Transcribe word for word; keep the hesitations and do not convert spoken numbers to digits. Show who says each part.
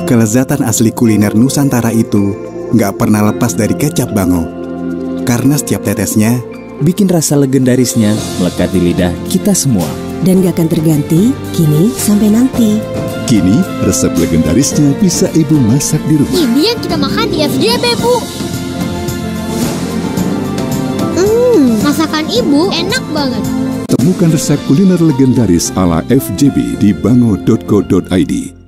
Speaker 1: Kelezatan asli kuliner Nusantara itu nggak pernah lepas dari kecap Bango. Karena setiap tetesnya
Speaker 2: bikin rasa legendarisnya melekat di lidah kita semua.
Speaker 3: Dan gak akan terganti, kini sampai nanti.
Speaker 4: Kini, resep legendarisnya bisa ibu masak di rumah.
Speaker 5: Ini yang kita makan di F J B, Bu.
Speaker 3: Hmm,
Speaker 5: Masakan ibu enak banget.
Speaker 4: Temukan resep kuliner legendaris ala F J B di bango titik co titik i d.